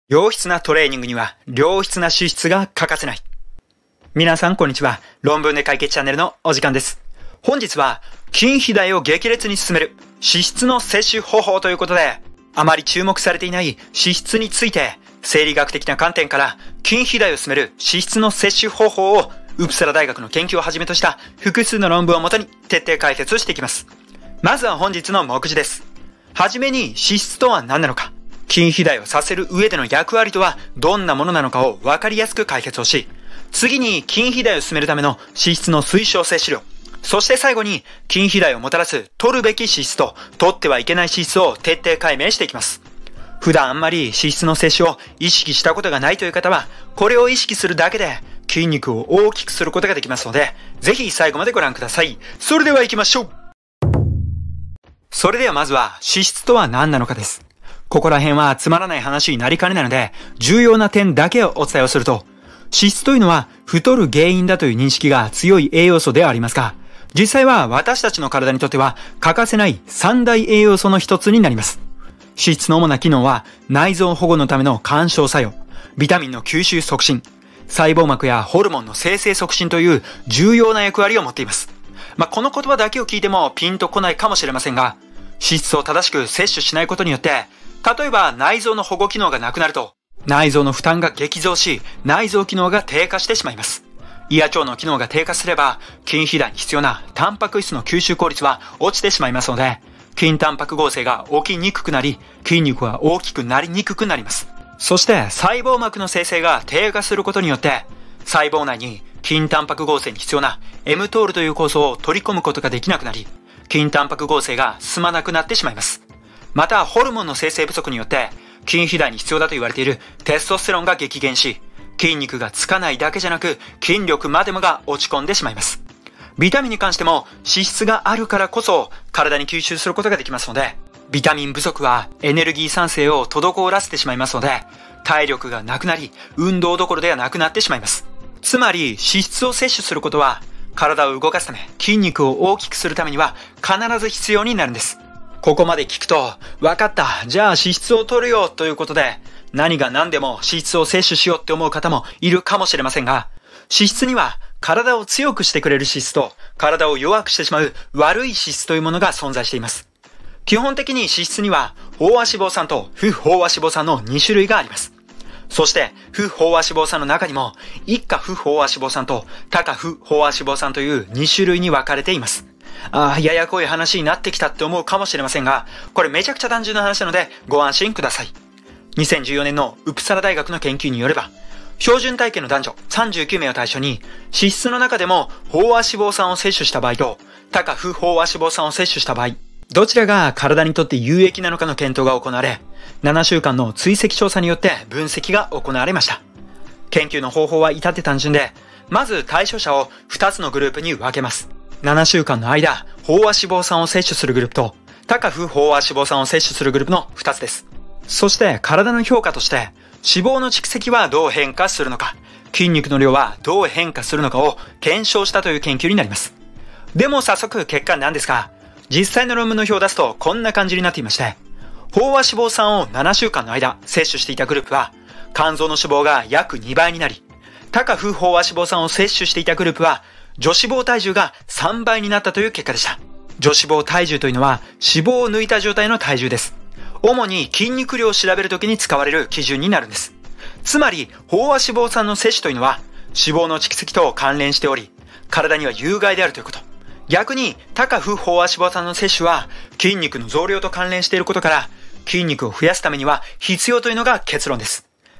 良質なトレーニングには良質な脂質が欠かせない。皆さんこんにちは。論文で解決チャンネルのお時間です。本日は筋肥大を激烈に進める脂質の摂取方法ということで、あまり注目されていない脂質について生理学的な観点から筋肥大を進める脂質の摂取方法をウプサラ大学の研究をはじめとした複数の論文をもとに徹底解説していきます。まずは本日の目次です。はじめに脂質とは何なのか、筋肥大をさせる上での役割とはどんなものなのかを分かりやすく解説をし、次に筋肥大を進めるための脂質の推奨摂取量、そして最後に筋肥大をもたらす取るべき脂質と取ってはいけない脂質を徹底解明していきます。普段あんまり脂質の摂取を意識したことがないという方は、これを意識するだけで筋肉を大きくすることができますので、ぜひ最後までご覧ください。それでは行きましょう。それではまずは脂質とは何なのかです。ここら辺はつまらない話になりかねないので、重要な点だけをお伝えをすると、脂質というのは太る原因だという認識が強い栄養素ではありますが、実際は私たちの体にとっては欠かせない三大栄養素の一つになります。脂質の主な機能は内臓保護のための干渉作用、ビタミンの吸収促進、細胞膜やホルモンの生成促進という重要な役割を持っています。この言葉だけを聞いてもピンとこないかもしれませんが、脂質を正しく摂取しないことによって、例えば内臓の保護機能がなくなると、内臓の負担が激増し、内臓機能が低下してしまいます。胃や腸の機能が低下すれば、筋肥大に必要なタンパク質の吸収効率は落ちてしまいますので、筋タンパク合成が起きにくくなり、筋肉は大きくなりにくくなります。そして細胞膜の生成が低下することによって、細胞内に筋タンパク合成に必要な mTOR という酵素を取り込むことができなくなり、筋タンパク合成が進まなくなってしまいます。また、ホルモンの生成不足によって、筋肥大に必要だと言われているテストステロンが激減し、筋肉がつかないだけじゃなく、筋力までもが落ち込んでしまいます。ビタミンに関しても、脂質があるからこそ、体に吸収することができますので、ビタミン不足はエネルギー産生を滞らせてしまいますので、体力がなくなり、運動どころではなくなってしまいます。つまり、脂質を摂取することは、体を動かすため、筋肉を大きくするためには、必ず必要になるんです。ここまで聞くと、わかった、じゃあ脂質を取るよということで、何が何でも脂質を摂取しようって思う方もいるかもしれませんが、脂質には体を強くしてくれる脂質と、体を弱くしてしまう悪い脂質というものが存在しています。基本的に脂質には、飽和脂肪酸と不飽和脂肪酸の2種類があります。そして、不飽和脂肪酸の中にも、一価不飽和脂肪酸と多価不飽和脂肪酸という2種類に分かれています。ややこい話になってきたって思うかもしれませんが、これめちゃくちゃ単純な話なのでご安心ください。2014年のウプサラ大学の研究によれば、標準体型の男女39名を対象に、脂質の中でも飽和脂肪酸を摂取した場合と、多価不飽和脂肪酸を摂取した場合、どちらが体にとって有益なのかの検討が行われ、7週間の追跡調査によって分析が行われました。研究の方法は至って単純で、まず対象者を2つのグループに分けます。7週間の間、飽和脂肪酸を摂取するグループと、多価不飽和脂肪酸を摂取するグループの2つです。そして体の評価として、脂肪の蓄積はどう変化するのか、筋肉の量はどう変化するのかを検証したという研究になります。でも早速結果なんですが、実際の論文の表を出すとこんな感じになっていまして、飽和脂肪酸を7週間の間摂取していたグループは、肝臓の脂肪が約2倍になり、多価不飽和脂肪酸を摂取していたグループは、女脂肪体重が3倍になったという結果でした。女脂肪体重というのは脂肪を抜いた状態の体重です。主に筋肉量を調べるときに使われる基準になるんです。つまり、飽和脂肪酸の摂取というのは脂肪の蓄積と関連しており、体には有害であるということ。逆に、多価不飽和脂肪酸の摂取は筋肉の増量と関連していることから、筋肉を増やすためには必要というのが結論です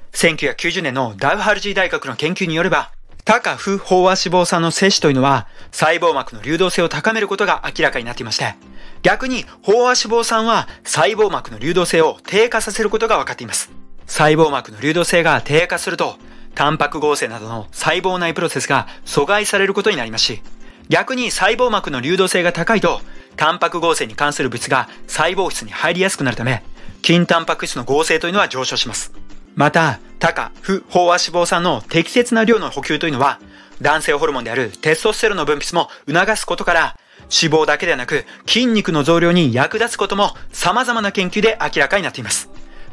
。1990年のダウハルジー大学の研究によれば、多価不飽和脂肪酸の摂取というのは細胞膜の流動性を高めることが明らかになっていまして、逆に飽和脂肪酸は細胞膜の流動性を低下させることが分かっています。細胞膜の流動性が低下すると、タンパク合成などの細胞内プロセスが阻害されることになりますし、逆に細胞膜の流動性が高いと、タンパク合成に関する物が細胞質に入りやすくなるため、筋タンパク質の合成というのは上昇します。また、多価不飽和脂肪酸の適切な量の補給というのは、男性ホルモンであるテストステロンの分泌も促すことから、脂肪だけではなく筋肉の増量に役立つことも様々な研究で明らかになっています。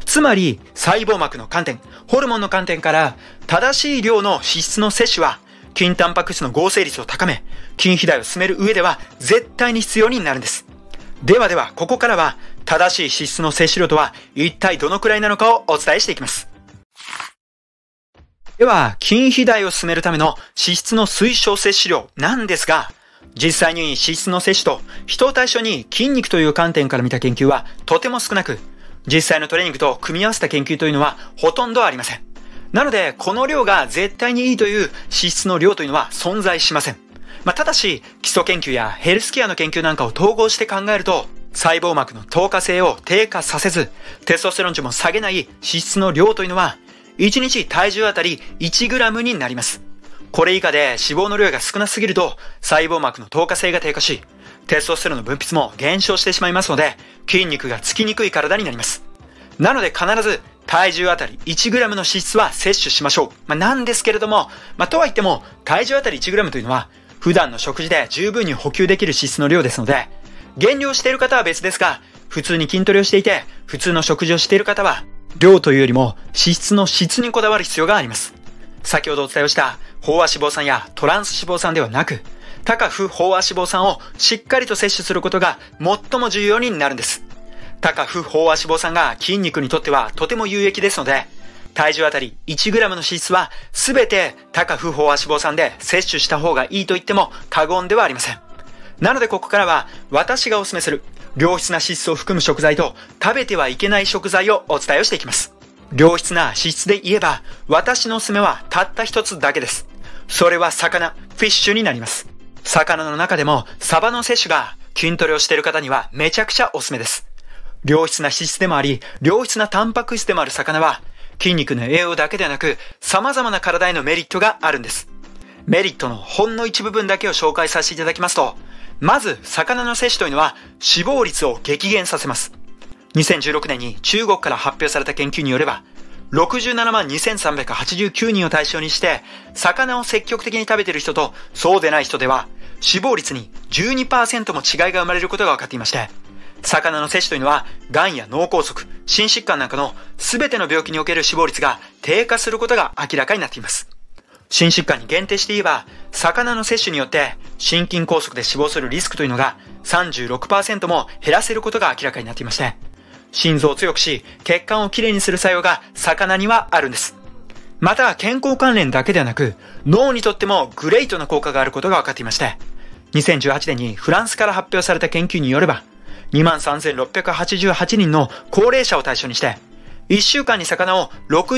つまり、細胞膜の観点、ホルモンの観点から、正しい量の脂質の摂取は、筋タンパク質の合成率を高め、筋肥大を進める上では絶対に必要になるんです。では、ここからは、正しい脂質の摂取量とは一体どのくらいなのかをお伝えしていきます。では、筋肥大を進めるための脂質の推奨摂取量なんですが、実際に脂質の摂取と人を対象に筋肉という観点から見た研究はとても少なく、実際のトレーニングと組み合わせた研究というのはほとんどありません。なので、この量が絶対にいいという脂質の量というのは存在しません。ただし、基礎研究やヘルスケアの研究なんかを統合して考えると、細胞膜の透過性を低下させず、テストステロン値も下げない脂質の量というのは、1日体重あたり 1g になります。これ以下で脂肪の量が少なすぎると、細胞膜の透過性が低下し、テストステロンの分泌も減少してしまいますので、筋肉がつきにくい体になります。なので必ず、体重あたり 1g の脂質は摂取しましょう。なんですけれども、とは言っても、体重あたり 1g というのは、普段の食事で十分に補給できる脂質の量ですので、減量している方は別ですが、普通に筋トレをしていて、普通の食事をしている方は、量というよりも脂質の質にこだわる必要があります。先ほどお伝えをした飽和脂肪酸やトランス脂肪酸ではなく、高不飽和脂肪酸をしっかりと摂取することが最も重要になるんです。高不飽和脂肪酸が筋肉にとってはとても有益ですので、体重あたり 1g の脂質はすべて高不飽和脂肪酸で摂取した方がいいと言っても過言ではありません。なのでここからは私がお勧めする良質な脂質を含む食材と食べてはいけない食材をお伝えをしていきます。良質な脂質で言えば私のおすすめはたった一つだけです。それは魚、フィッシュになります。魚の中でもサバの摂取が筋トレをしている方にはめちゃくちゃおすすめです。良質な脂質でもあり、良質なタンパク質でもある魚は筋肉の栄養だけではなく様々な体へのメリットがあるんです。メリットのほんの一部分だけを紹介させていただきますと、まず、魚の摂取というのは死亡率を激減させます。2016年に中国から発表された研究によれば、67万2389人を対象にして、魚を積極的に食べている人とそうでない人では、死亡率に 12% も違いが生まれることが分かっていまして、魚の摂取というのは、癌や脳梗塞、心疾患なんかの全ての病気における死亡率が低下することが明らかになっています。心疾患に限定して言えば、魚の摂取によって心筋梗塞で死亡するリスクというのが 36% も減らせることが明らかになっていまして、心臓を強くし、血管をきれいにする作用が魚にはあるんです。また、健康関連だけではなく、脳にとってもグレートな効果があることが分かっていまして、2018年にフランスから発表された研究によれば、23,688 人の高齢者を対象にして、1週間に魚を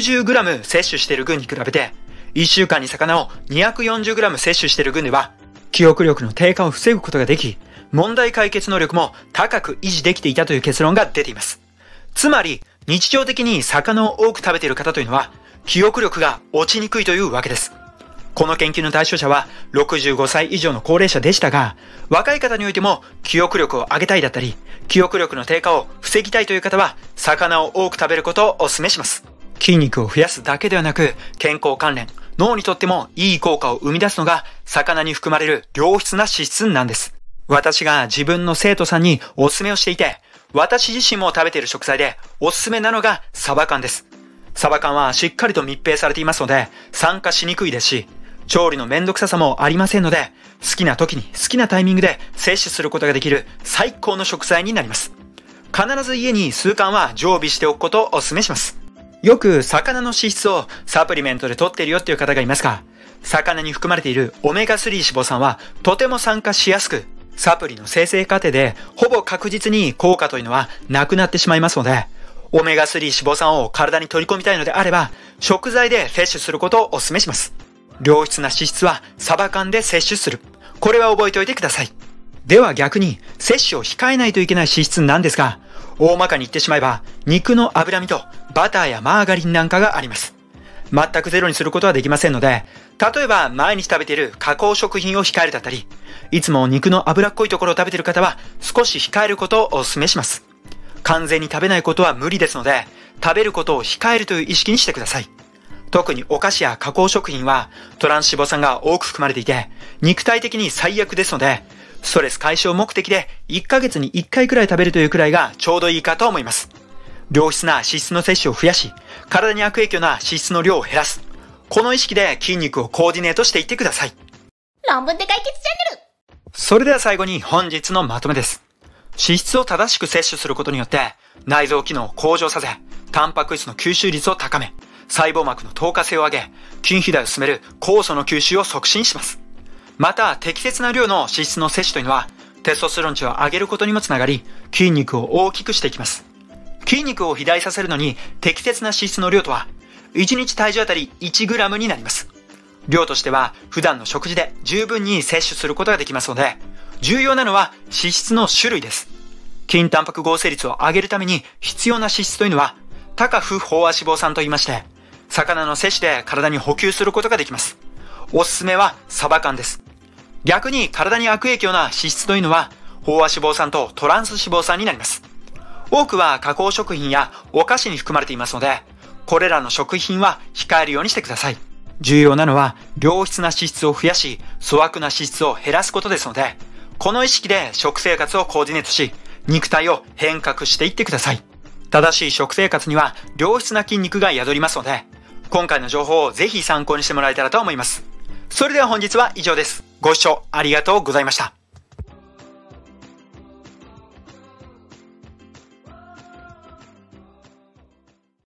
60g 摂取している群に比べて、1週間に魚を 240g 摂取している群では、記憶力の低下を防ぐことができ、問題解決能力も高く維持できていたという結論が出ています。つまり、日常的に魚を多く食べている方というのは、記憶力が落ちにくいというわけです。この研究の対象者は65歳以上の高齢者でしたが、若い方においても記憶力を上げたいだったり、記憶力の低下を防ぎたいという方は、魚を多く食べることをお勧めします。筋肉を増やすだけではなく、健康関連、脳にとってもいい効果を生み出すのが、魚に含まれる良質な脂質なんです。私が自分の生徒さんにお勧めをしていて、私自身も食べている食材でおすすめなのがサバ缶です。サバ缶はしっかりと密閉されていますので、酸化しにくいですし、調理のめんどくささもありませんので、好きな時に好きなタイミングで摂取することができる最高の食材になります。必ず家に数缶は常備しておくことをお勧めします。よく魚の脂質をサプリメントで取っているよっていう方がいますが、魚に含まれているオメガ3脂肪酸はとても酸化しやすく、サプリの生成過程でほぼ確実に効果というのはなくなってしまいますので、オメガ3脂肪酸を体に取り込みたいのであれば、食材で摂取することをお勧めします。良質な脂質はサバ缶で摂取する。これは覚えておいてください。では逆に、摂取を控えないといけない脂質なんですが、大まかに言ってしまえば、肉の脂身とバターやマーガリンなんかがあります。全くゼロにすることはできませんので、例えば毎日食べている加工食品を控えるだったり、いつも肉の脂っこいところを食べている方は少し控えることをお勧めします。完全に食べないことは無理ですので、食べることを控えるという意識にしてください。特にお菓子や加工食品はトランス脂肪酸が多く含まれていて、肉体的に最悪ですので、ストレス解消目的で1ヶ月に1回くらい食べるというくらいがちょうどいいかと思います。 良質な脂質の摂取を増やし、体に悪影響な脂質の量を減らす。この意識で筋肉をコーディネートしていってください。 論文で解決チャンネル。 それでは最後に本日のまとめです。脂質を正しく摂取することによって、内臓機能を向上させ、タンパク質の吸収率を高め、細胞膜の透過性を上げ、筋肥大を進める酵素の吸収を促進します。また、適切な量の脂質の摂取というのは、テストステロン値を上げることにもつながり、筋肉を大きくしていきます。筋肉を肥大させるのに適切な脂質の量とは、1日体重あたり 1g になります。量としては、普段の食事で十分に摂取することができますので、重要なのは脂質の種類です。筋タンパク合成率を上げるために必要な脂質というのは、高不飽和脂肪酸と言いまして、魚の摂取で体に補給することができます。おすすめはサバ缶です。逆に体に悪影響な脂質というのは、飽和脂肪酸とトランス脂肪酸になります。多くは加工食品やお菓子に含まれていますので、これらの食品は控えるようにしてください。重要なのは良質な脂質を増やし、粗悪な脂質を減らすことですので、この意識で食生活をコーディネートし、肉体を変革していってください。正しい食生活には良質な筋肉が宿りますので、今回の情報をぜひ参考にしてもらえたらと思います。それでは本日は以上です。ご視聴ありがとうございました。